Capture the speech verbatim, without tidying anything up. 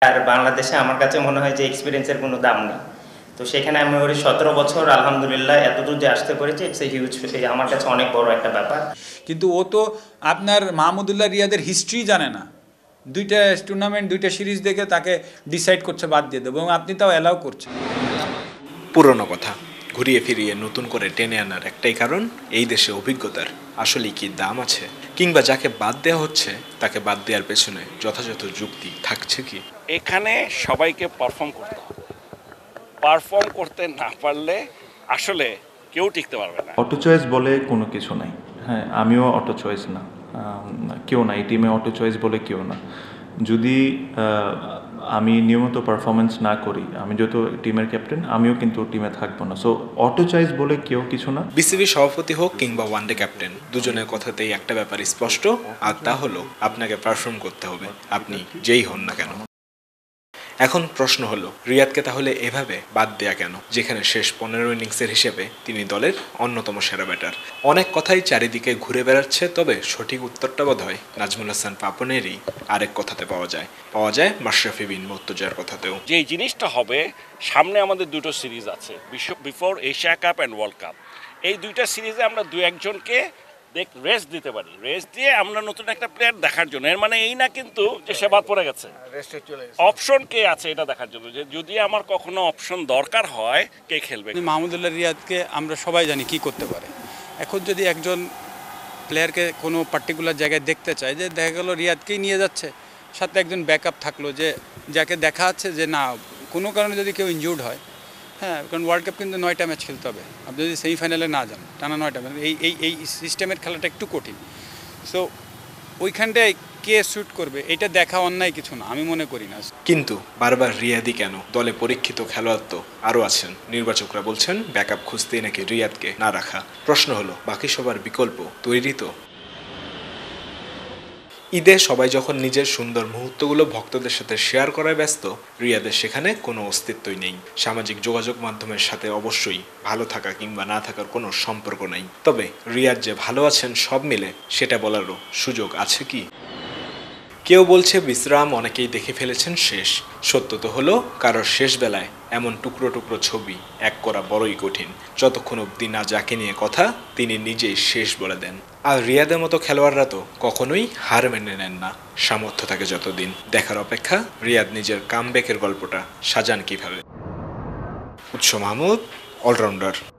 আর বাংলাদেশে আমার কাছে মনে হয় যে এক্সপিরিয়েন্সের কোনো দাম নেই। তো সেখানে আমি ওই সতেরো বছর আলহামদুলিল্লাহ এতদূর যে আসতে পেরেছি, ইটস এ হিউজ, আমার কাছে অনেক বড় একটা ব্যাপার। কিন্তু ও তো আপনার মাহমুদুল্লাহ রিয়াদের হিস্ট্রি জানে না, দুইটা টুর্নামেন্ট দুইটা সিরিজ দেখে তাকে ডিসাইড করছে বাদ দিয়ে দেবো, এবং আপনি তাও অ্যালাউ করছেন। পুরনো কথা ঘুরিয়ে ফিরিয়ে নতুন করে টেনে আনার একটাই কারণ, এই দেশে অভিজ্ঞতার আসলে কি দাম আছে, কিংবা যাকে বাদ দেওয়া হচ্ছে তাকে বাদ দেওয়ার পেছনে যথাযথ যুক্তি থাকছে কি? এখানে সবাইকে পারফর্ম করতে হবে, পারফর্ম করতে না পারলে আসলে কেউ টিকতে পারবে না। অটো চয়েস বলে কোনো কিছু নাই। হ্যাঁ, আমিও অটো চয়েস না, কেউ না, এই টিমে অটো চয়েস বলে কেউ না। যদি আমি নিয়মিত পারফরমেন্স না করি, আমি যেহেতু টিমের ক্যাপ্টেন, আমিও কিন্তু টিমে থাকবো না। সো অটো চয়েস বলে কেউ কিছু না। বিসিবি সভাপতি হোক কিংবা ওয়ানডে ক্যাপ্টেন, দুজনের কথাতেই একটা ব্যাপার স্পষ্ট, আর তা হলো আপনাকে পারফর্ম করতে হবে, আপনি যেই হন না কেন। এখন প্রশ্ন হলো, রিয়াদকে তাহলে এভাবে বাদ দেয়া কেন, যেখানে শেষ পনেরো ইনিংসের হিসেবে তিনি দলের অন্যতম সেরা ব্যাটার? অনেক কথাই চারিদিকে ঘুরে বেড়াচ্ছে, তবে সঠিক উত্তরটা বোধ হয় নাজমুল হাসান পাপনেরই আরেক কথাতে পাওয়া যায় পাওয়া যায় মাশরাফি বিন মুর্তজার কথাতেও। যে জিনিসটা হবে, সামনে আমাদের দুটো সিরিজ আছে, before Asia cup and world cup. এই দুইটা সিরিজে আমরা দু একজনকে দেখ রেস্ট দিতে পারি, রেস্ট দিয়ে আমরা নতুন একটা প্লেয়ার দেখার জন্য। এর মানে এই না কিন্তু যে সে বাদ পড়ে গেছে, অপশন কে আছে এটা দেখার জন্য, যে যদি আমার কখনো অপশন দরকার হয় কে খেলবে। মাহমুদুল্লাহ রিয়াদকে আমরা সবাই জানি কি করতে পারে। এখন যদি একজন প্লেয়ারকে কোনো পার্টিকুলার জায়গায় দেখতে চায়, যে দেখা গেলো রিয়াদকেই নিয়ে যাচ্ছে, সাথে একজন ব্যাকআপ থাকলো যে যাকে দেখা যাচ্ছে যে না কোনো কারণে যদি কেউ ইনজুর্ড হয়, হ্যাঁ, কারণ ওয়ার্ল্ড কাপ কিন্তু নয়টা ম্যাচ খেলতে হবে, আপনি যদি সেমিফাইনালে না যান টানা নয়টা ম্যাচ, এই এই এই সিস্টেমের খেলাটা একটু কঠিন। সো ওইখানটায় কে শ্যুট করবে এটা দেখা অন্যায় কিছু না, আমি মনে করি না। কিন্তু বারবার রিয়াদই কেন? দলে পরীক্ষিত খেলোয়াড় তো আরও আছেন। নির্বাচকরা বলছেন ব্যাকআপ খুঁজতেই নাকি রিয়াদকে না রাখা। প্রশ্ন হলো, বাকি সবার বিকল্প তৈরি তো? ঈদে সবাই যখন নিজের সুন্দর মুহূর্তগুলো ভক্তদের সাথে শেয়ার করায় ব্যস্ত, রিয়াদের সেখানে কোনো অস্তিত্বই নেই। সামাজিক যোগাযোগ মাধ্যমের সাথে অবশ্যই ভালো থাকা কিংবা না থাকার কোনো সম্পর্ক নেই, তবে রিয়াদ যে ভালো আছেন সব মিলে সেটা বলারও সুযোগ আছে কি? কেউ বলছে বিশ্রাম, অনেকেই দেখে ফেলেছেন শেষ। সত্য তো হলো, কারোর শেষ বেলায় এমন টুকরো টুকরো ছবি এক করা বড়ই কঠিন। যতক্ষণ অবধি না যাকে নিয়ে কথা তিনি নিজেই শেষ বলে দেন। আর রিয়াদের মতো খেলোয়াড়রা তো কখনোই হার মেনে নেন না, সামর্থ্য থাকে যতদিন। দেখার অপেক্ষা রিয়াদ নিজের কামব্যাকের গল্পটা সাজান কিভাবে। উৎস মাহমুদ, অলরাউন্ডার।